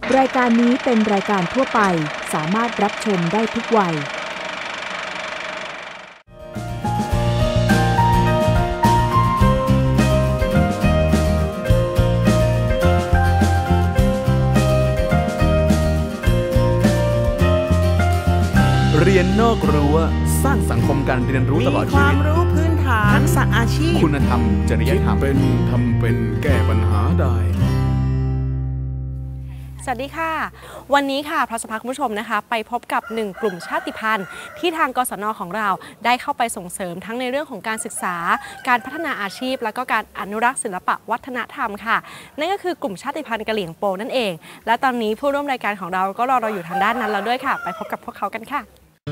รายการนี้เป็นรายการทั่วไปสามารถรับชมได้ทุกวัยเรียนนอกรั้วสร้างสังคมการเรียนรู้ตลอดชีวิตมีความรู้พื้นฐานทักษะอาชีพคุณธรรมจริยธรรมเป็นทำเป็นแก้ปัญหาได้สวัสดีค่ะวันนี้ค่ะพระสภาคุณผู้ชมนะคะไปพบกับ1กลุ่มชาติพันธุ์ที่ทางกศน.ของเราได้เข้าไปส่งเสริมทั้งในเรื่องของการศึกษาการพัฒนาอาชีพและก็การอนุรักษ์ศิลปะวัฒนธรรมค่ะนั่นก็คือกลุ่มชาติพันธุ์กะเหรี่ยงโปนั่นเองและตอนนี้ผู้ร่วมรายการของเราก็รอเราอยู่ทางด้านนั้นแล้วด้วยค่ะไปพบกับพวกเขากันค่ะ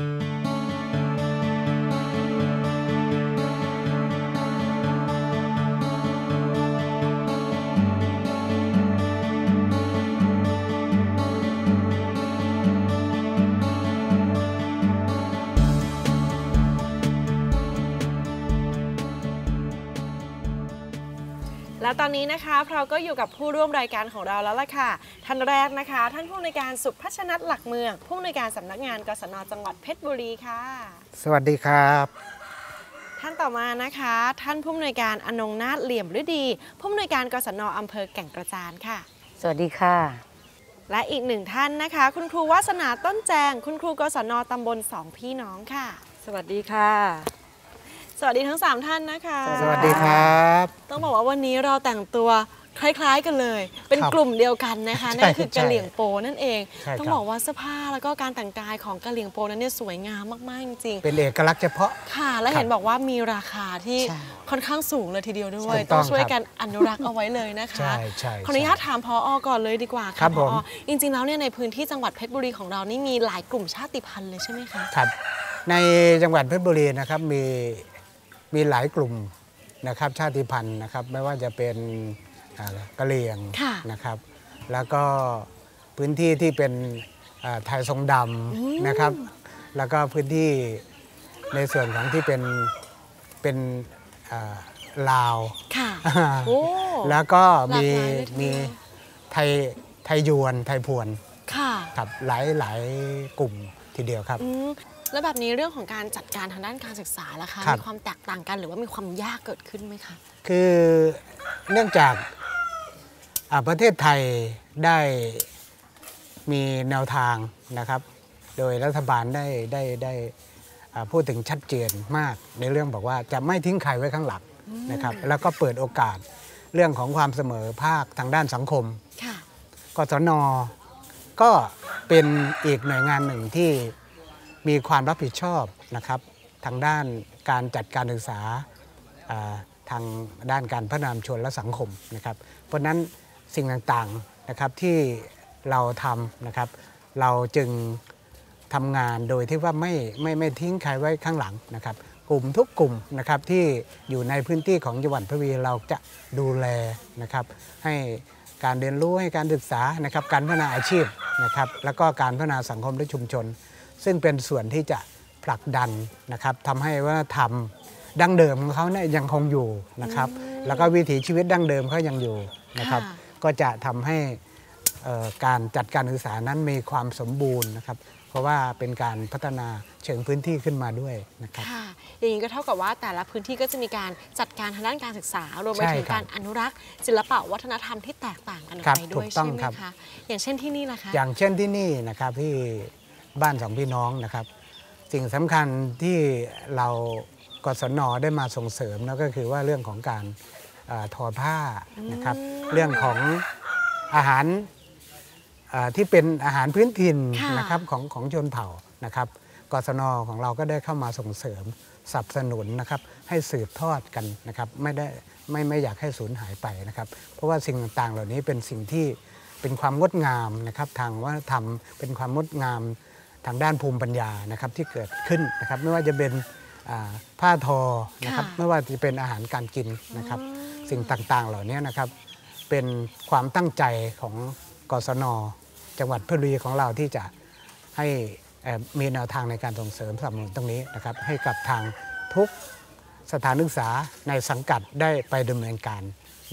แล้วตอนนี้นะคะเราก็อยู่กับผู้ร่วมรายการของเราแล้วล่ะค่ะท่านแรกนะคะท่านผู้อำนวยการสุพัชนัทหลักเมืองผู้อำนวยการสำนักงานกศน.จังหวัดเพชรบุรีค่ะสวัสดีครับท่านต่อมานะคะท่านผู้อำนวยการอนงนาถเหลี่ยมฤดีผู้อำนวยการกศน.อำเภอแก่งกระจานค่ะสวัสดีค่ะและอีกหนึ่งท่านนะคะคุณครูวาสนาต้นแจงคุณครูกศน.ตำบลสองพี่น้องค่ะสวัสดีค่ะสวัสดีทั้ง3ท่านนะคะสวัสดีครับต้องบอกว่าวันนี้เราแต่งตัวคล้ายๆกันเลยเป็นกลุ่มเดียวกันนะคะนั่นคือกะเหรี่ยงโปนั่นเองต้องบอกว่าเสื้อผ้าแล้วก็การแต่งกายของกะเหรี่ยงโปนั้นเนี่ยสวยงามมากๆจริงๆเป็นเอกลักษณ์เฉพาะค่ะและเห็นบอกว่ามีราคาที่ค่อนข้างสูงเลยทีเดียวด้วยต้องช่วยกันอนุรักษ์เอาไว้เลยนะคะขออนุญาตถามผอ.ก่อนเลยดีกว่าค่ะผอ.จริงๆแล้วเนี่ยในพื้นที่จังหวัดเพชรบุรีของเรานี่มีหลายกลุ่มชาติพันธุ์เลยใช่ไหมคะครับในจังหวัดเพชรบุรีนะครับมีหลายกลุ่มนะครับชาติพันธุ์นะครับไม่ว่าจะเป็นกะเหรี่ยงนะครับแล้วก็พื้นที่ที่เป็นไทยทรงดำนะครับแล้วก็พื้นที่ในส่วนของที่เป็นลาวแล้วก็มีไทยยวนไทยพวนครับหลายกลุ่มทีเดียวครับแล้วแบบนี้เรื่องของการจัดการทางด้านการศึกษาล่ะคะมีความแตกต่างกันหรือว่ามีความยากเกิดขึ้นไหมคะคือเนื่องจากประเทศไทยได้มีแนวทางนะครับโดยรัฐบาลได้พูดถึงชัดเจนมากในเรื่องบอกว่าจะไม่ทิ้งใครไว้ข้างหลังนะครับแล้วก็เปิดโอกาสเรื่องของความเสมอภาคทางด้านสังคมกศน.ก็เป็นอีกหน่วยงานหนึ่งที่มีความรับผิดชอบนะครับทางด้านการจัดการศึกษาทางด้านการพัฒนาชนและสังคมนะครับเพราะนั้นสิ่งต่างๆนะครับที่เราทำนะครับเราจึงทำงานโดยที่ว่าไม่ทิ้งใครไว้ข้างหลังนะครับกลุ่มทุกกลุ่มนะครับที่อยู่ในพื้นที่ของจังหวัดเพชรบุรีเราจะดูแลนะครับให้การเรียนรู้ให้การศึกษานะครับการพัฒนาอาชีพนะครับแล้วก็การพัฒนาสังคมและชุมชนซึ่งเป็นส่วนที่จะผลักดันนะครับทำให้วัฒนธรรมดั้งเดิมของเขาเนี่ยยังคงอยู่นะครับแล้วก็วิถีชีวิตดั้งเดิมเขายังอยู่นะครับก็จะทำให้การจัดการศึกษานั้นมีความสมบูรณ์นะครับเพราะว่าเป็นการพัฒนาเชิงพื้นที่ขึ้นมาด้วยนะครับค่ะอย่างนี้ก็เท่ากับว่าแต่ละพื้นที่ก็จะมีการจัดการทางด้านการศึกษารวมไปถึงการอนุรักษ์ศิลปะวัฒนธรรมที่แตกต่างกันออกไปด้วยใช่ไหมคะอย่างเช่นที่นี่นะคะอย่างเช่นที่นี่นะครับที่บ้านสองพี่น้องนะครับสิ่งสำคัญที่เรากศน.ได้มาส่งเสริมนั่นก็คือว่าเรื่องของการทอผ้านะครับเรื่องของอาหารที่เป็นอาหารพื้นถิ่นนะครับของชนเผ่านะครับกศน.ของเราก็ได้เข้ามาส่งเสริมสนับสนุนนะครับให้สืบทอดกันนะครับไม่อยากให้สูญหายไปนะครับเพราะว่าสิ่งต่างๆเหล่านี้เป็นสิ่งที่เป็นความงดงามนะครับทางวัฒนธรรมเป็นความงดงามทางด้านภูมิปัญญานะครับที่เกิดขึ้นนะครับไม่ว่าจะเป็นผ้าทอนะครับไม่ว่าจะเป็นอาหารการกินนะครับสิ่งต่างๆเหล่านี้นะครับเป็นความตั้งใจของกศน.จังหวัดเพชรบุรีของเราที่จะให้มีแนวทางในการส่งเสริมสนับสนุนตรงนี้นะครับให้กับทางทุกสถานศึกษาในสังกัดได้ไปดำเนินการ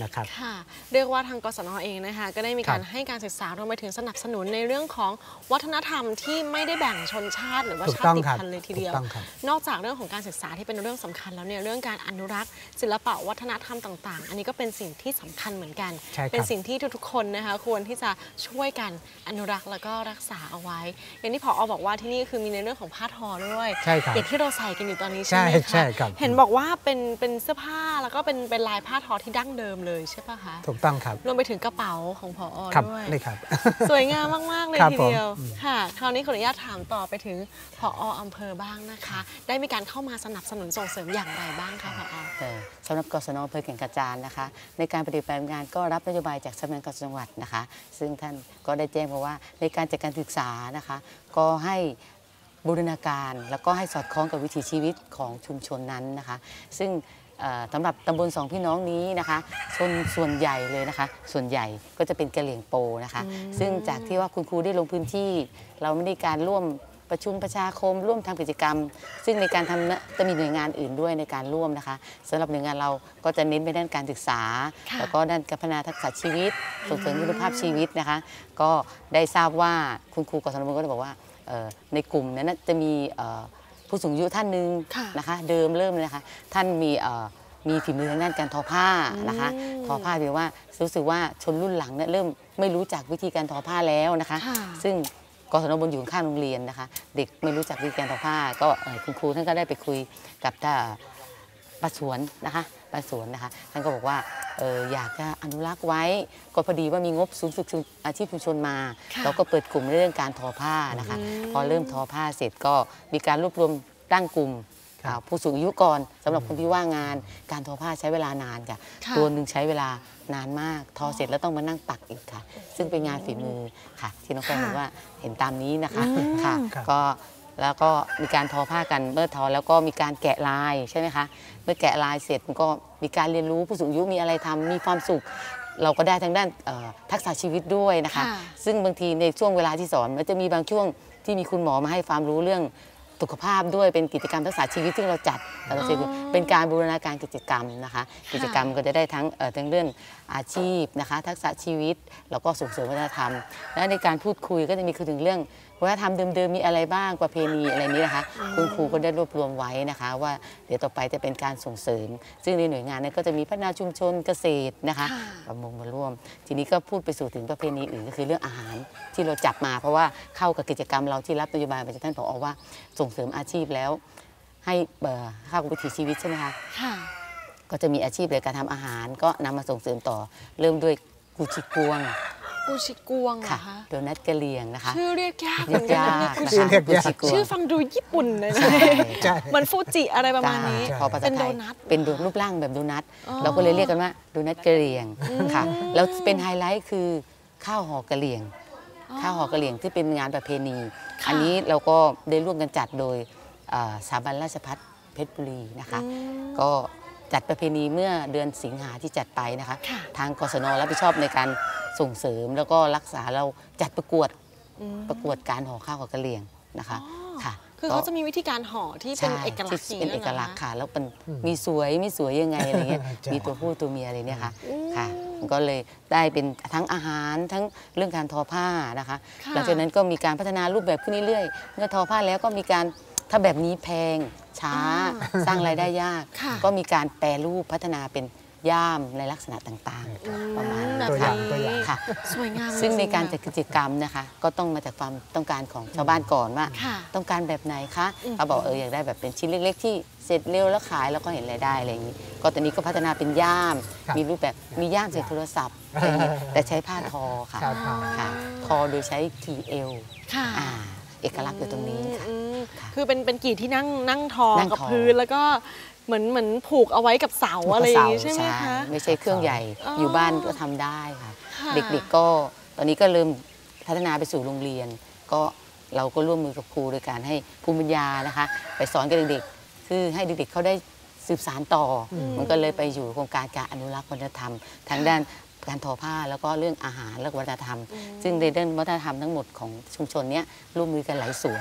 นะครับค่ะเรียกว่าทางกศน.เองนะคะก็ได้มีการให้การศึกษารวมไปถึงสนับสนุนในเรื่องของวัฒนธรรมที่ไม่ได้แบ่งชนชาติหรือว่าชาติพันธุ์เลยทีเดียวนอกจากเรื่องของการศึกษาที่เป็นเรื่องสำคัญแล้วเนี่ยเรื่องการอนุรักษ์ศิลปะวัฒนธรรมต่างๆอันนี้ก็เป็นสิ่งที่สำคัญเหมือนกันเป็นสิ่งที่ทุกๆคนนะคะควรที่จะช่วยกันอนุรักษ์แล้วก็รักษาเอาไว้อย่างที่ผอ.บอกว่าที่นี่คือมีในเรื่องของผ้าทอด้วยอย่างที่เราใส่กันอยู่ตอนนี้ใช่ไหมคะเห็นบอกว่าเป็นเสื้อผ้าแล้วก็เป็นลายผ้าทอที่ดั้งเดิมเลยใช่ปะคะถูกต้องครับรวมไปถึงกระเป๋าของผอ.ด้วยนี่ครับสวยงามมากๆเลยทีเดียวค่ะคราวนี้ขออนุญาตถามต่อไปถึงผอ.อำเภอบ้างนะคะได้มีการเข้ามาสนับสนุนส่งเสริมอย่างไรบ้างคะผอ. สำหรับกศน.อำเภอแก่งกระจานนะคะในการปฏิบัติงานก็รับนโยบายจากสำนักงานกศน.จังหวัดนะคะซึ่งท่านก็ได้แจ้งมาว่าในการจัดการศึกษานะคะก็ให้บูรณาการแล้วก็ให้สอดคล้องกับวิถีชีวิตของชุมชนนั้นนะคะซึ่งสำหรับตำบลสองพี่น้องนี้นะคะชนส่วนใหญ่เลยนะคะส่วนใหญ่ก็จะเป็นกะเหรี่ยงโปนะคะซึ่งจากที่ว่าคุณครูได้ลงพื้นที่เราไม่ได้การร่วมประชุมประชาคมร่วมทำกิจกรรมซึ่งในการทำจะมีหน่วยงานอื่นด้วยในการร่วมนะคะสำหรับหน่วยงานเราก็จะเน้นไปด้านการศึกษาแล้วก็ด้านการพัฒนาทักษะชีวิตส่งเสริมคุณภาพชีวิตนะคะก็ได้ทราบว่าคุณครูกศน.ก็ได้บอกว่าในกลุ่มนั้นจะมีผู้สูงอายุท่านหนึ่งนะคะเดิมเริ่มเลยนะคะท่านมีฝีมือทางด้านการทอผ้านะคะทอผ้าถือว่ารู้สึกว่าชนรุ่นหลังเนี่ยเริ่มไม่รู้จักวิธีการทอผ้าแล้วนะคะซึ่งกศน.บนอยู่ข้างโรงเรียนนะคะเด็กไม่รู้จักวิธีการทอผ้าก็คุณครูท่านก็ได้ไปคุยกับป้าสวนนะคะป้าสวนนะคะท่านก็บอกว่าอยากจะอนุรักษ์ไว้ก็พอดีว่ามีงบศูนย์ฝึกอาชีพชุมชนมาเราก็เปิดกลุ่มเรื่องการทอผ้านะคะพอเริ่มทอผ้าเสร็จก็มีการรวบรวมตั้งกลุ่มผู้สูงอายุก่อนสำหรับคนที่ว่างงานการทอผ้าใช้เวลานานค่ะตัวหนึ่งใช้เวลานานมากทอเสร็จแล้วต้องมานั่งปักอีกค่ะซึ่งเป็นงานฝีมือค่ะที่น้องแป้งเห็นว่าเห็นตามนี้นะคะค่ะก็แล้วก็มีการทอผ้ากันเมื่อทอแล้วก็มีการแกะลายใช่ไหมคะเมื่อแกะลายเสร็จก็มีการเรียนรู้ผู้สูงอายุมีอะไรทำมีความสุขเราก็ได้ทางด้านทักษะชีวิตด้วยนะคะซึ่งบางทีในช่วงเวลาที่สอนมันจะมีบางช่วงที่มีคุณหมอมาให้ความรู้เรื่องสุขภาพด้วยเป็นกิจกรรมทักษะชีวิตที่เราจัดเป็นการบูรณาการกิจกรรมนะคะกิจกรรมก็จะได้ทั้งเรื่องอาชีพนะคะทักษะชีวิตแล้วก็ส่งเสริมวัฒนธรรมและในการพูดคุยก็จะมีถึงเรื่องวัฒนธรรมเดิมๆมีอะไรบ้างประเพณีอะไรนี้นะคะคุณครูก็ได้รวบรวมไว้นะคะว่าเดี๋ยวต่อไปจะเป็นการส่งเสริมซึ่งในหน่วยงานนั้นก็จะมีพัฒนาชุมชนเกษตรนะคะประมงมาร่วมทีนี้ก็พูดไปสู่ถึงประเพณีอื่นก็คือเรื่องอาหารที่เราจับมาเพราะว่าเข้ากับกิจกรรมเราที่รับนโยบายมาจากท่านผอ.ว่าส่งเสริมอาชีพแล้วให้เข้ากับวิถีชีวิตใช่ไหมคะก็จะมีอาชีพในการทำอาหารก็นำมาส่งเสริมต่อเริ่มด้วยกูชิกวงค่ะโดนัทกะเหรี่ยงนะคะชื่อเรียกยากนะคะชื่อฟังดูญี่ปุ่นเลยนะเหมือนฟูจิอะไรประมาณนี้เป็นโดนัทเป็นรูปร่างแบบโดนัทเราก็เลยเรียกกันว่าโดนัทกะเหรี่ยงค่ะแล้วเป็นไฮไลท์คือข้าวห่อกะเหรี่ยงที่เป็นงานประเพณีอันนี้เราก็ได้ร่วมกันจัดโดยสถาบันราชภัฏเพชรบุรีนะคะก็จัดประเพณีเมื่อเดือนสิงหาที่จัดไปนะคะทางกศน.รับผิดชอบในการส่งเสริมแล้วก็รักษาเราจัดประกวดการห่อข้าวห่อกะเหรี่ยงนะคะค่ะคือเขาจะมีวิธีการห่อที่เป็นเอกลักษณ์เป็นเอกลักษณ์ค่ะแล้วมันมีสวยไม่สวยยังไงอะไรเงี้ยมีตัวผู้ตัวเมียอะไรเนี่ยค่ะก็เลยได้เป็นทั้งอาหารทั้งเรื่องการทอผ้านะคะหลังจากนั้นก็มีการพัฒนารูปแบบขึ้นเรื่อยๆเมื่อทอผ้าแล้วก็มีการถ้าแบบนี้แพงช้าสร้างรายได้ยากก็มีการแปรรูปพัฒนาเป็นย่ามในลักษณะต่างๆประมาณตัวอย่างค่ะสวยงามซึ่งในการจัดกิจกรรมนะคะก็ต้องมาจากความต้องการของชาวบ้านก่อนว่าต้องการแบบไหนคะเขาบอกอยากได้แบบเป็นชิ้นเล็กๆที่เสร็จเร็วแล้วขายแล้วก็เห็นรายได้อะไรอย่างนี้ก็ตอนนี้ก็พัฒนาเป็นย่ามมีรูปแบบมีย่ามใส่โทรศัพท์แต่ใช้ผ้าทอค่ะทอโดยใช้กี่เอวเอกลักษณ์อยู่ตรงนี้ค่ะคือเป็นกี่ที่นั่งทอกับพื้นแล้วก็เหมือนผูกเอาไว้กับเสาอะไรอย่างนี้ใช่ไหมคะไม่ใช่เครื่องใหญ่อยู่บ้านก็ทำได้ค่ะเด็กๆก็ตอนนี้ก็เริ่มพัฒนาไปสู่โรงเรียนก็เราก็ร่วมมือกับครูโดยการให้ภูมิปัญญานะคะไปสอนกับเด็กๆคือให้เด็กๆเขาได้สืบสานต่อมันก็เลยไปอยู่โครงการการอนุรักษ์วัฒนธรรมทางด้านการทอผ้าแล้วก็เรื่องอาหารและวัฒนธรรมซึ่งในด้านวัฒนธรรมทั้งหมดของชุมชนนี้ร่วมมือกันหลายส่วนค่ะ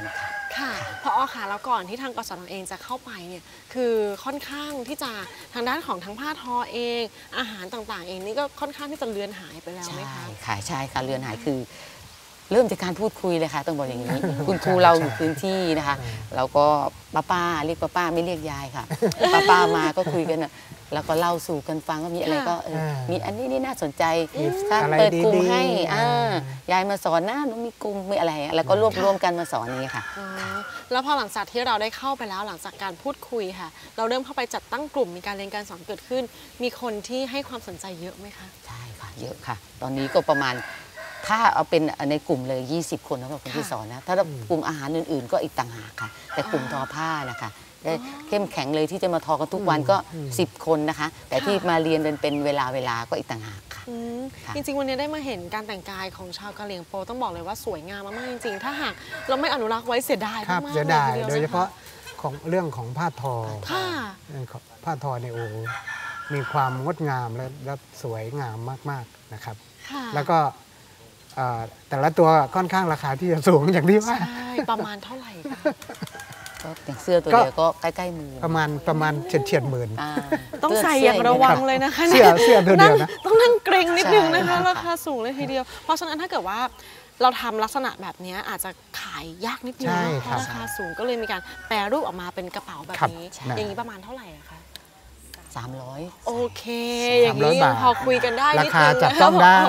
ค่ะพอค่ะแล้วก่อนที่ทางกสนเองจะเข้าไปเนี่ยคือค่อนข้างที่จะทางด้านของทั้งผ้าทอเองอาหารต่างๆเองนี่ก็ค่อนข้างที่จะเลือนหายไปแล้วไหมคะใช่ค่ะเรือนหายคือเริ่มจากการพูดคุยเลยค่ะต้องบอกอย่างนี้ คุณครูเราอยู่พื้นที่นะคะเราก็ป้าเรียกป้าไม่เรียกยายค่ะป้ามาก็คุยกันแล้วก็เล่าสู่กันฟังว่ามีอะไรก็มีอันนี้นี่น่าสนใจถ้าเปิดกลุ่มให้ยายมาสอนนะหนูมีกลุ่มมีอะไรแล้วก็รวมกันมาสอนนี้ค่ะแล้วพอหลังจากที่เราได้เข้าไปแล้วหลังจากการพูดคุยค่ะเราเริ่มเข้าไปจัดตั้งกลุ่มมีการเรียนการสอนเกิดขึ้นมีคนที่ให้ความสนใจเยอะไหมคะใช่ค่ะเยอะค่ะตอนนี้ก็ประมาณถ้าเอาเป็นในกลุ่มเลย20 คนสำหรับคนที่สอนนะถ้ากลุ่มอาหารอื่นๆก็อีกต่างหากค่ะแต่กลุ่มทอผ้านะคะได้เข้มแข็งเลยที่จะมาทอกันทุกวันก็10 คนนะคะแต่ที่มาเรียนเป็นเวลาก็อีกต่างหากค่ะจริงๆวันนี้ได้มาเห็นการแต่งกายของชาวกะเหรี่ยงโปต้องบอกเลยว่าสวยงามมากๆจริงๆถ้าหากเราไม่อนุรักษ์ไว้เสียดายมากๆเสียดายโดยเฉพาะของเรื่องของผ้าทอผ้าทอในมีความงดงามและสวยงามมากๆนะครับแล้วก็แต่ละตัวค่อนข้างราคาที่จะสูงอย่างที่ว่าใช่ประมาณเท่าไหร่คะก็อย่างเสื้อตัวเดียวก็ใกล้ๆมือประมาณเฉียดหมื่นต้องใส่อย่างระวังเลยนะคะเสื้อตัวเดียวนะต้องนั่งเกรงนิดนึงนะคะราคาสูงเลยทีเดียวเพราะฉะนั้นถ้าเกิดว่าเราทำลักษณะแบบนี้อาจจะขายยากนิดนึงเพราะราคาสูงก็เลยมีการแปรรูปออกมาเป็นกระเป๋าแบบนี้อย่างนี้ประมาณเท่าไหร่คะ 300 โอเคอย่างนี้พอคุยกันได้ราคาจับต้องได้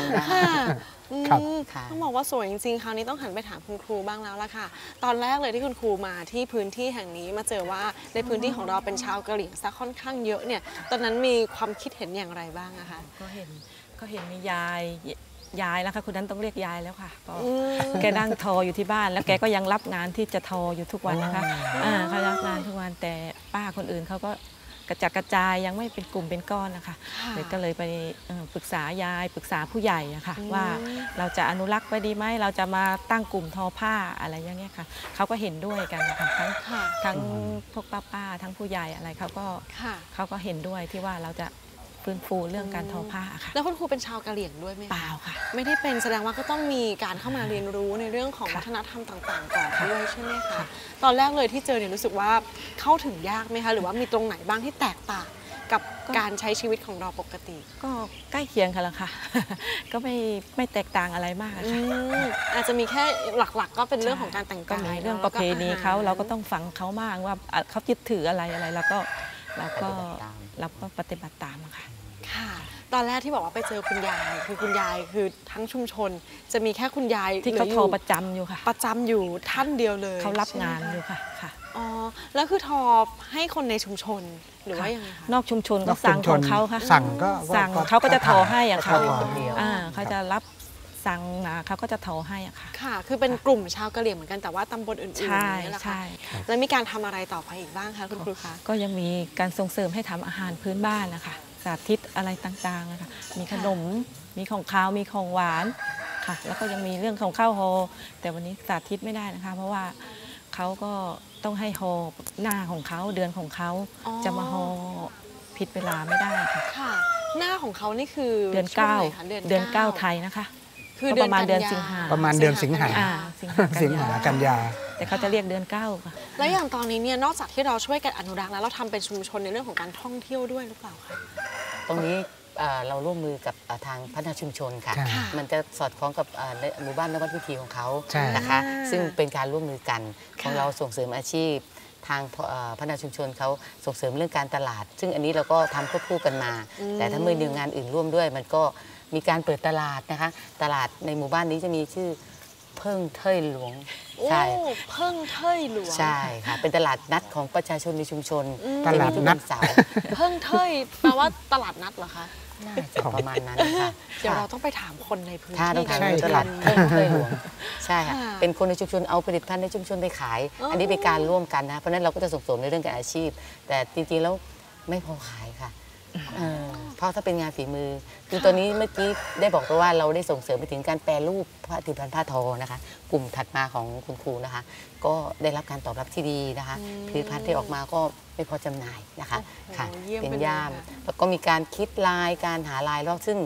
ต้องบอกว่าสวยจริงๆคราวนี้ต้องหันไปถามคุณครูบ้างแล้วล่ะค่ะตอนแรกเลยที่คุณครูมาที่พื้นที่แห่งนี้มาเจอว่าในพื้นที่ของเราเป็นชาวกะเหรี่ยงซะค่อนข้างเยอะเนี่ยตอนนั้นมีความคิดเห็นอย่างไรบ้างอะคะก็เห็นมียายแล้วค่ะคุณนั้นต้องเรียกยายแล้วค่ะก็แกนั่งทออยู่ที่บ้านแล้วแกก็ยังรับงานที่จะทออยู่ทุกวันนะคะเขารับงานทุกวันแต่ป้าคนอื่นเขาก็กระจัดกระจายยังไม่เป็นกลุ่มเป็นก้อนนะคะเลยก็เลยไปปรึกษายายปรึกษาผู้ใหญ่อะค่ะว่าเราจะอนุรักษ์ไว้ดีไหมเราจะมาตั้งกลุ่มทอผ้าอะไรอย่างเงี้ยค่ะเขาก็เห็นด้วยกันนะคะทั้งพวกป้าทั้งผู้ใหญ่อะไรเขาก็เห็นด้วยที่ว่าเราจะฟื้นฟูเรื่องการทอผ้าค่ะแล้วคุณครูเป็นชาวกะเหรี่ยงด้วยไหมเปล่าค่ะไม่ได้เป็นแสดงว่าก็ต้องมีการเข้ามาเรียนรู้ในเรื่องของวัฒนธรรมต่างๆก่อนด้วยใช่ไหมคะตอนแรกเลยที่เจอเนี่ยรู้สึกว่าเข้าถึงยากไหมคะหรือว่ามีตรงไหนบ้างที่แตกต่างกับการใช้ชีวิตของเราปกติก็ใกล้เคียงกันละค่ะก็ไม่แตกต่างอะไรมากค่ะอาจจะมีแค่หลักๆก็เป็นเรื่องของการแต่งกายเรื่องประเพณีเขาเราก็ต้องฟังเขามากว่าเขายึดถืออะไรเราก็ปฏิบัติตามค่ะค่ะตอนแรกที่บอกว่าไปเจอคุณยายคือคุณยายคือทั้งชุมชนจะมีแค่คุณยายที่เขาทอประจำอยู่ค่ะประจำอยู่ท่านเดียวเลยเขารับงานอยู่ค่ะอ๋อแล้วคือทอให้คนในชุมชนหรือว่ายังไงคะนอกชุมชนก็สั่งของเขาค่ะสั่งเขาก็จะทอให้อ่ะค่ะเขาจะรับสั่งมาเขาก็จะทอให้อ่ะค่ะค่ะคือเป็นกลุ่มชาวกะเหรี่ยงเหมือนกันแต่ว่าตำบลอื่นๆนี่แหละค่ะแล้วมีการทำอะไรต่อไปอีกบ้างคะคุณครูคะก็ยังมีการส่งเสริมให้ทำอาหารพื้นบ้านนะคะสาธิตอะไรต่างๆนะคะมีขนมมีของคาวมีของหวานค่ะแล้วก็ยังมีเรื่องของข้าวโฮแต่วันนี้สาธิตไม่ได้นะคะเพราะว่าเขาก็ต้องให้โฮหน้าของเขาเดือนของเขาจะมาโฮผิดเวลาไม่ได้ค่ะหน้าของเขานี่คือเดือน9ไทยนะคะคือประมาณเดือนสิงหาประมาณเดือนสิงหากันยาแต่เขาจะเรียกเดือน9ค่ะแล้วอย่างตอนนี้เนี่ยนอกจากที่เราช่วยกันอนุรักษ์แล้วเราทำเป็นชุมชนในเรื่องของการท่องเที่ยวด้วยหรือเปล่าคะตรงนี้เราร่วมมือกับทางพัฒนาชุมชนค่ะมันจะสอดคล้องกับหมู่บ้านนวัดวิถีของเขานะคะซึ่งเป็นการร่วมมือกันของเราส่งเสริมอาชีพทางพัฒนาชุมชนเขาส่งเสริมเรื่องการตลาดซึ่งอันนี้เราก็ทำควบคู่กันมาแต่ถ้ามือดีงานอื่นร่วมด้วยมันก็มีการเปิดตลาดนะคะตลาดในหมู่บ้านนี้จะมีชื่อเพิ่งเท่ยหลวงใช่เพิ่งเท่ยหลวงใช่ค่ะเป็นตลาดนัดของประชาชนในชุมชนตลาดนัดเสาร์เพิ่งเท่ยแปลว่าตลาดนัดเหรอคะน่าจะประมาณนั้นค่ะเดี๋ยวเราต้องไปถามคนในพื้นที่ต้องถามตลาดเพิ่งเท่ยหลวงใช่ค่ะเป็นคนในชุมชนเอาผลิตภัณฑ์ในชุมชนไปขายอันนี้เป็นการร่วมกันนะเพราะนั้นเราก็จะส่งเสริมในเรื่องการอาชีพแต่จริงๆแล้วไม่พอขายค่ะเพราะถ้าเป็นงานฝีมือคือตัวนี้เมื่อกี้ได้บอกไปว่าเราได้ส่งเสริมไปถึงการแปรรูปผลิตภัณฑ์ผ้าทอนะคะกลุ่มถัดมาของคุณครูนะคะก็ได้รับการตอบรับที่ดีนะคะผลิตภัณฑ์ที่ออกมาก็ไม่พอจำหน่ายนะคะค่ะเป็นย่ามแล้วก็มีการคิดลายการหาลายรอบซึ่ง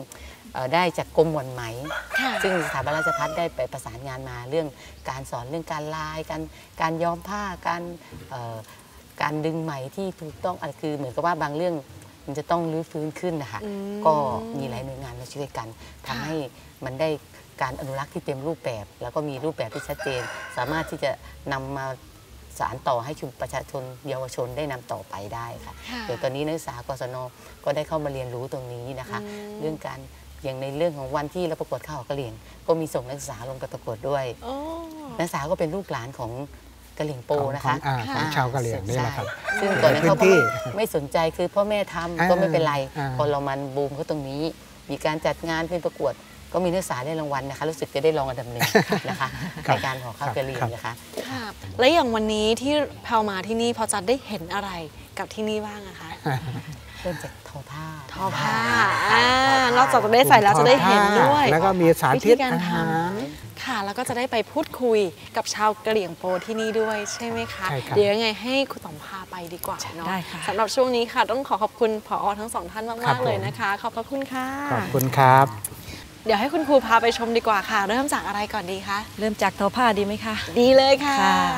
ได้จากกรมหม่อนไหมค่ะซึ่งสถาบันราชภัฏได้ไปประสานงานมาเรื่องการสอนเรื่องการลายการย้อมผ้าการดึงไหมที่ถูกต้องอะไรคือเหมือนกับว่าบางเรื่องมันจะต้องรื้อฟื้นขึ้นนะคะก็มีหลายหน่วยงานมาช่วยกันทำให้มันได้การอนุรักษ์ที่เต็มรูปแบบ แล้วก็มีรูปแบบที่ชัดเจน สามารถที่จะนำมาสานต่อให้ชุมประชาชนเยาวชนได้นำต่อไปได้ค่ะเดี๋ยวตอนนี้นักศึกษากศน.ก็ได้เข้ามาเรียนรู้ตรงนี้นะคะเรื่องการอย่างในเรื่องของวันที่เราประกวดข้าวกะเหรี่ยงก็มีส่งนักศึกษาลงไปประกวดด้วยนักศึกษาก็เป็นลูกหลานของกะเหรี่ยงโปนะคะของชาวกะเหรี่ยงนี่แหละครับซึ่งตอนนั้นเขาก็ไม่สนใจคือพ่อแม่ทำก็ไม่เป็นไรพอเรามันบูมเขาตรงนี้มีการจัดงานเป็นประกวดก็มีนักศึกษาได้รางวัลนะคะรู้สึกจะได้รองอันดับ 1นะคะในการห่อข้าวกะเหรี่ยงนะคะและอย่างวันนี้ที่แพลมาที่นี่พอจะได้เห็นอะไรกับที่นี่บ้างอะคะเริ่มจากทอผ้านอกจากจะได้ใส่แล้วจะได้เห็นด้วยแล้วก็มีสาธิตการทำค่ะแล้วก็จะได้ไปพูดคุยกับชาวกะเหรี่ยงโปที่นี่ด้วยใช่ไหมคะเดี๋ยวยังไงให้คุณต๋อมพาไปดีกว่าเนาะสำหรับช่วงนี้ค่ะต้องขอบคุณผอ.ทั้งสองท่านมากๆเลยนะคะขอบพระคุณค่ะขอบคุณครับเดี๋ยวให้คุณครูพาไปชมดีกว่าค่ะเริ่มจากอะไรก่อนดีคะเริ่มจากทอผ้าดีไหมคะดีเลยค่ะ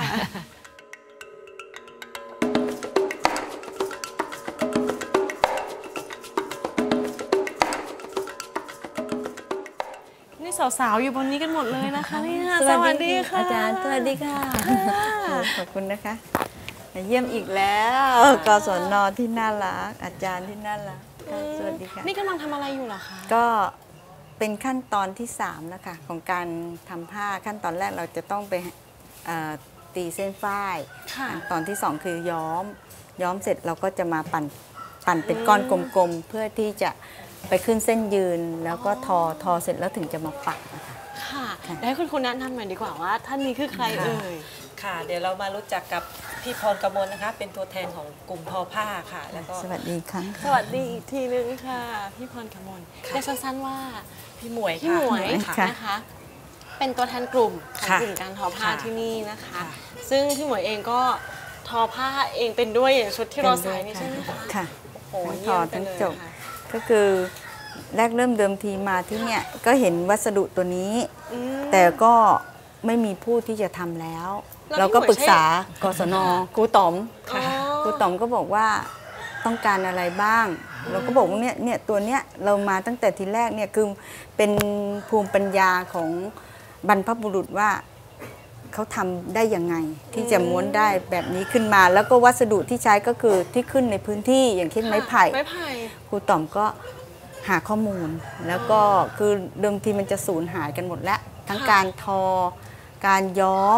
นี่สาวๆอยู่บนนี้กันหมดเลยนะคะนี่สวัสดีค่ะอาจารย์สวัสดีค่ะขอบคุณนะคะเยี่ยมอีกแล้วกศน.ที่น่ารักอาจารย์ที่น่ารักสวัสดีค่ะนี่กำลังทำอะไรอยู่เหรอคะก็เป็นขั้นตอนที่3แล้วค่ะของการทำผ้าขั้นตอนแรกเราจะต้องไปตีเส้นฝ้ายตอนที่2คือย้อมเสร็จเราก็จะมาปั่นเป็นก้อนกลมๆเพื่อที่จะไปขึ้นเส้นยืนแล้วก็ทอเสร็จแล้วถึงจะมาปักนะคะค่ะได้คุณครูแนะนำหน่อยดีกว่าว่าท่านนี้คือใครเอ่ยค่ะเดี๋ยวเรามารู้จักกับพี่พรกมลนะคะเป็นตัวแทนของกลุ่มทอผ้าค่ะแล้วก็สวัสดีค่ะสวัสดีอีกทีนึงค่ะพี่พรกมลเรียกสั้นๆว่าพี่หมวยนะคะเป็นตัวแทนกลุ่มของกลุ่มการทอผ้าที่นี่นะคะซึ่งพี่หมวยเองก็ทอผ้าเองเป็นด้วยอย่างชุดที่เราใส่นี่ใช่ไหมคะค่ะโอ้โหทอทั้งจบก็คือแรกเริ่มเดิมทีมาที่เนี่ยก็เห็นวัสดุตัวนี้แต่ก็ไม่มีผู้ที่จะทำแล้วเราก็ปรึกษากศน.ครูต๋อมครูต๋อมก็บอกว่าต้องการอะไรบ้างเราก็บอกว่าเนี่ยตัวเนี้ยเรามาตั้งแต่ทีแรกเนี่ยคือเป็นภูมิปัญญาของบรรพบุรุษว่าเขาทำได้ยังไงที่จะม้วนได้แบบนี้ขึ้นมาแล้วก็วัสดุที่ใช้ก็คือที่ขึ้นในพื้นที่อย่างเช่นไม้ไผ่ครูต๋อมก็หาข้อมูลแล้วก็คือเดิมทีมันจะสูญหายกันหมดแล้วทั้งการทอการย้อม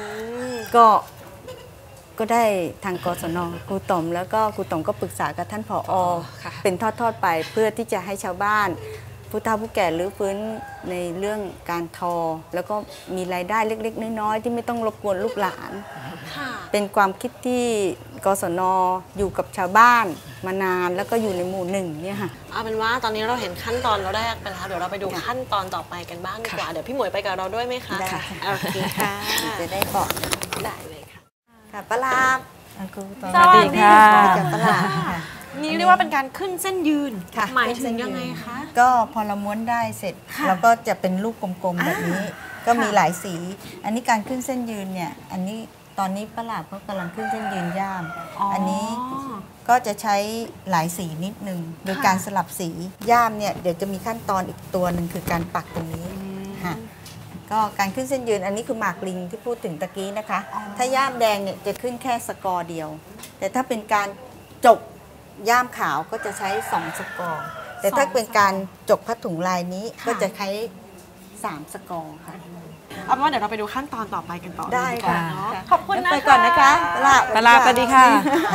ก็ได้ทางกศน.ครูต๋อมแล้วก็ครูต๋อมก็ปรึกษากับท่านผอ.เป็นทอดไปเพื่อที่จะให้ชาวบ้านผู้เฒ่าผู้แก่รื้อฟื้นในเรื่องการทอแล้วก็มีรายได้เล็กๆน้อยๆที่ไม่ต้องรบกวนลูกหลานเป็นความคิดที่กศน.อยู่กับชาวบ้านมานานแล้วก็อยู่ในหมู่หนึ่งเนี่ยค่ะเอาเป็นว่าตอนนี้เราเห็นขั้นตอนแรกไปแล้วเดี๋ยวเราไปดูขั้นตอนต่อไปกันบ้างดีกว่าเดี๋ยวพี่หมวยไปกับเราด้วยไหมคะได้โอเคค่ะจะได้บอกได้เลยค่ะค่ะปลาสวัสดีค่ะปลานี่เรียกว่าเป็นการขึ้นเส้นยืนหมายถึงยังไงคะก็พอเราม้วนได้เสร็จเราก็จะเป็นลูกกลมๆแบบนี้ก็มีหลายสีอันนี้การขึ้นเส้นยืนเนี่ยอันนี้ตอนนี้ปลาเขากำลังขึ้นเส้นยืนย่ามอันนี้ก็จะใช้หลายสีนิดนึงโดยการสลับสีย่ามเนี่ยเดี๋ยวจะมีขั้นตอนอีกตัวหนึ่งคือการปักตรงนี้ค่ะก็การขึ้นเส้นยืนอันนี้คือหมากลิงที่พูดถึงตะกี้นะคะถ้าย่ามแดงเนี่ยจะขึ้นแค่สกอร์เดียวแต่ถ้าเป็นการจกย่ามขาวก็จะใช้2สกอร์แต่ถ้าเป็นการจกผ้าถุงลายนี้ก็จะใช้3สกอร์ค่ะเอาเป็นว่าเดี๋ยวเราไปดูขั้นตอนต่อไปกันต่อได้ค่ะขอบคุณนะคะไปก่อนนะคะปลาสวัสดีค่ะ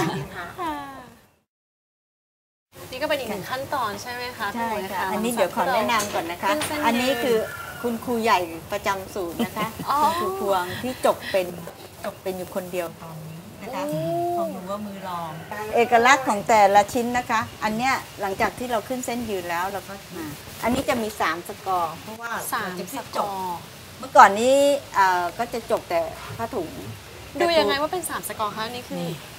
นี่ก็เป็นอีกหนึ่งขั้นตอนใช่ไหมคะใช่ค่ะอันนี้เดี๋ยวขอแนะนำก่อนนะคะอันนี้คือคุณครูใหญ่ประจำศูนย์นะคะคุณครูพวงที่จกเป็นอยู่คนเดียวตอนนี้นะคะของหนูว่ามือรองเอกลักษณ์ของแต่ละชิ้นนะคะอันเนี้ยหลังจากที่เราขึ้นเส้นยืนแล้วเราก็มาอันนี้จะมี3สกอร์เพราะว่า 3สกอร์เมื่อก่อนนี้ก็จะจกแต่ผ้าถุงดูยังไงว่าเป็น3สกอร์คะนี่คือ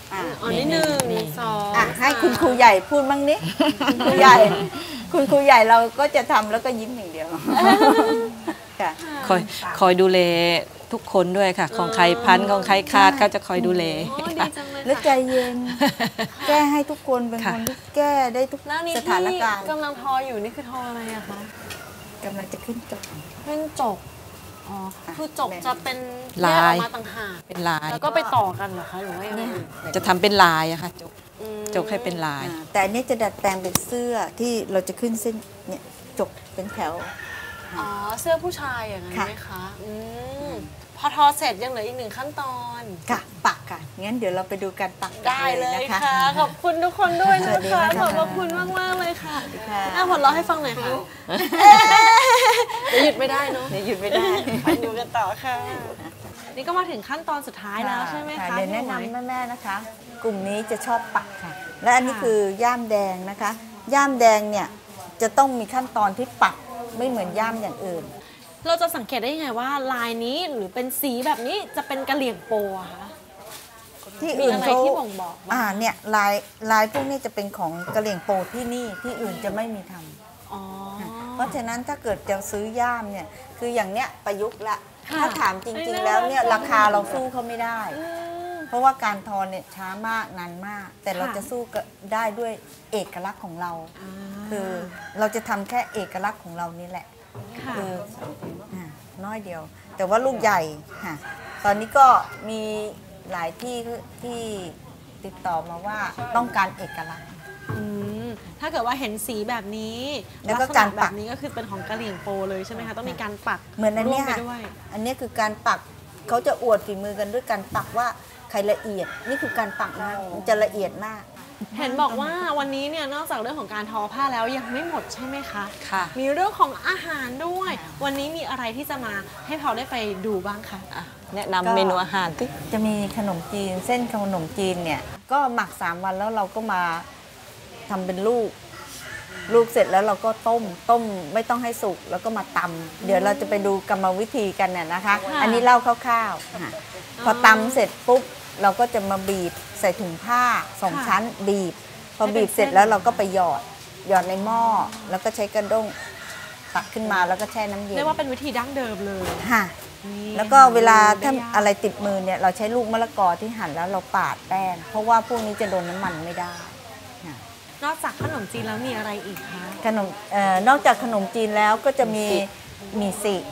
อ๋อนี่1 2 ให้คุณครูใหญ่พูดบ้างนิคุณครูใหญ่คุณครูใหญ่เราก็จะทำแล้วก็ยิ้มอย่างเดียวค่ะคอยดูแลทุกคนด้วยค่ะ ของใครพันของใครขาดเขาจะคอยดูแลแล้วใจเย็นแก้ให้ทุกคนเป็นคนที่แก้ได้ทุกสถานการณ์กำลังทออยู่นี่คือทออะไรอะคะกำลังจะขึ้นจบอ๋อคือจบจะเป็นลายมาต่างหากเป็นลายแล้วก็ไปต่อกันเหรอคะหรือว่ายังไงจะทำเป็นลายอะค่ะจกให้เป็นลายแต่อันนี้จะดัดแปลงเป็นเสื้อที่เราจะขึ้นเส้นเนี่ยจกเป็นแถวอ๋อเสื้อผู้ชายอย่างนั้นไหมคะพอทอเสร็จยังเหลืออีก1 ขั้นตอนค่ะปักค่ะงั้นเดี๋ยวเราไปดูการปักได้เลยค่ะขอบคุณทุกคนด้วยนะคะขอบคุณมากเลยค่ะผลเราให้ฟังหน่อยค่ะเดี๋ยวหยุดไม่ได้เนาะเดี๋ยวหยุดไม่ได้ไปดูกันต่อค่ะนี่ก็มาถึงขั้นตอนสุดท้ายแล้วใช่ไหมคะเดี๋ยวแนะนำแม่ๆนะคะ กลุ่มนี้จะชอบปักค่ะและอันนี้คือย่ามแดงนะคะย่ามแดงเนี่ยจะต้องมีขั้นตอนที่ปักไม่เหมือนย่ามอย่างอื่นเราจะสังเกตได้ยังไงว่าลายนี้หรือเป็นสีแบบนี้จะเป็นกะเหรี่ยงโปอะคะที่อื่นเขาที่บ่งบอกเนี่ยลายพวกนี้จะเป็นของกะเหรี่ยงโปที่นี่ที่อื่นจะไม่มีทำเพราะฉะนั้นถ้าเกิดจะซื้อย่ามเนี่ยคืออย่างเนี้ยประยุกต์ละถ้าถามจริงๆแล้วเนี่ยราคาเราสู้เขาไม่ได้เพราะว่าการทอเนี่ยช้ามากนานมากแต่เราจะสู้ได้ด้วยเอกลักษณ์ของเราคือเราจะทำแค่เอกลักษณ์ของเรานี่แหละคือน้อยเดียวแต่ว่าลูกใหญ่ค่ะตอนนี้ก็มีหลายที่ติดต่อมาว่าต้องการเอกลักษณ์ถ้าเกิดว่าเห็นสีแบบนี้แล้วก็การปักแบบนี้ก็คือเป็นของกะเหรี่ยงโปเลยใช่ไหมคะต้องมีการปักเหมือนอันนี้ค่ะอันนี้คือการปักเขาจะอวดฝีมือกันด้วยการปักว่าใครละเอียดนี่คือการปักนะมันจะละเอียดมากเห็นบอกว่าวันนี้เนี่ยนอกจากเรื่องของการทอผ้าแล้วยังไม่หมดใช่ไหมคะค่ะมีเรื่องของอาหารด้วยวันนี้มีอะไรที่จะมาให้เราได้ไปดูบ้างคะแนะนำเมนูอาหารที่จะมีขนมจีนเส้นขนมจีนเนี่ยก็หมัก3 วันแล้วเราก็มาทำเป็นลูกเสร็จแล้วเราก็ต้มไม่ต้องให้สุกแล้วก็มาตำเดี๋ยวเราจะไปดูกรรมวิธีกันเนี่ยนะคะอันนี้เล่าคร่าวๆพอตำเสร็จปุ๊บเราก็จะมาบีบใส่ถุงผ้า2 ชั้นบีบพอบีบเสร็จแล้วเราก็ไปหยอดในหม้อแล้วก็ใช้กระด้งตักขึ้นมาแล้วก็แช่น้ำเย็นเรียกว่าเป็นวิธีดั้งเดิมเลยค่ะแล้วก็เวลาถ้าอะไรติดมือเนี่ยเราใช้ลูกมะละกอที่หั่นแล้วเราปาดแป้งเพราะว่าพวกนี้จะโดนน้ำมันไม่ได้นอกจากขนมจีนแล้วมีอะไรอีกคะนอกจากขนมจีนแล้วก็จะมีมี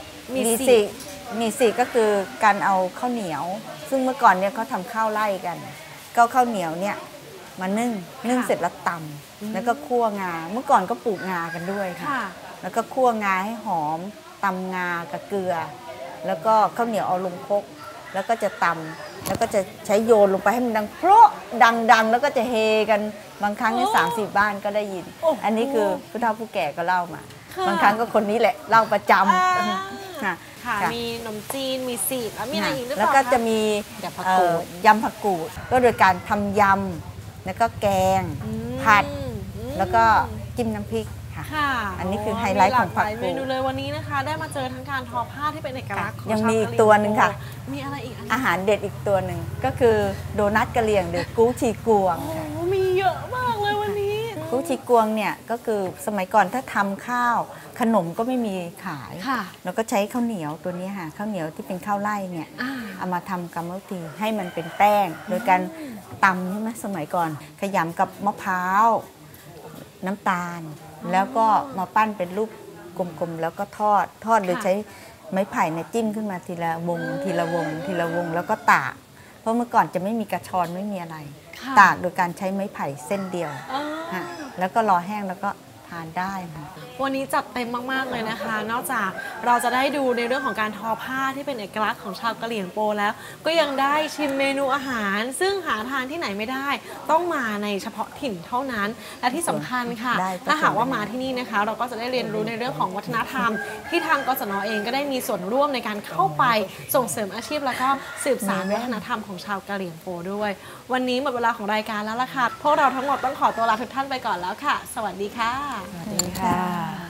สิก็คือการเอาข้าวเหนียวซึ่งเมื่อก่อนเนี่ยเขาทำข้าวไร่กันก็ข้าวเหนียวเนี่ยมานึ่งเสร็จแล้วตำแล้วก็คั่วงาเมื่อก่อนก็ปลูกงากันด้วยค่ะแล้วก็คั่วงาให้หอมตำงากับเกลือแล้วก็ข้าวเหนียวเอาลงครกแล้วก็จะตำแล้วก็จะใช้โยนลงไปให้มันดังเพราะดังแล้วก็จะเฮกันบางครั้งเนี่ย30 บ้านก็ได้ยินอันนี้คือผู้เฒ่าผู้แก่ก็เล่ามาบางครั้งก็คนนี้แหละเล่าประจำค่ะมีขนมจีนมีสีแล้วมีอะไรอีกหรือเปล่าแล้วก็จะมียำผักกูดก็โดยการทำยำแล้วก็แกงผัดแล้วก็จิ้มน้ำพริกค่ะอันนี้คือไฮไลท์ของผักกูดเมนูเลยวันนี้นะคะได้มาเจอทั้งการทอผ้าที่เป็นเอกลักษณ์ยังมีอีกตัวหนึ่งค่ะมีอะไรอีกอาหารเด็ดอีกตัวหนึ่งก็คือโดนัทกะเหรี่ยงหรือกู้ชีกวงมีเยอะมากเลยวันนี้กู้ชีกวงเนี่ยก็คือสมัยก่อนถ้าทำข้าวขนมก็ไม่มีขายแล้วก็ใช้ข้าวเหนียวตัวนี้ค่ะข้าวเหนียวที่เป็นข้าวไร่เนี่ยเอามาทำกรรมวิธีให้มันเป็นแป้งโดยการตำใช่ไหมสมัยก่อนขยำกับมะพร้าวน้ำตาลแล้วก็มาปั้นเป็นรูปกลมๆแล้วก็ทอดโดยใช้ไม้ไผ่เนี่ยจิ้มขึ้นมาทีละวงแล้วก็ตากเพราะเมื่อก่อนจะไม่มีกระชอนไม่มีอะไรตากโดยการใช้ไม้ไผ่เส้นเดียวแล้วก็รอแห้งแล้วก็ทานได้ค่ะวันนี้จัดเต็มมากๆเลยนะคะนอกจากเราจะได้ดูในเรื่องของการทอผ้าที่เป็นเอกลักษณ์ของชาวกะเหรี่ยงโปแล้วก็ยังได้ชิมเมนูอาหารซึ่งหาทานที่ไหนไม่ได้ต้องมาในเฉพาะถิ่นเท่านั้นและที่สำคัญค่ะถ้าหากว่ามาที่นี่นะคะเราก็จะได้เรียนรู้ในเรื่องของวัฒนธรรมที่ทางกศน.เองก็ได้มีส่วนร่วมในการเข้าไปส่งเสริมอาชีพแล้วก็สืบสานวัฒนธรรมของชาวกะเหรี่ยงโปด้วยวันนี้หมดเวลาของรายการแล้วล่ะค่ะพวกเราทั้งหมดต้องขอตัวลาทุกท่านไปก่อนแล้วค่ะสวัสดีค่ะสวัสดีค่ะ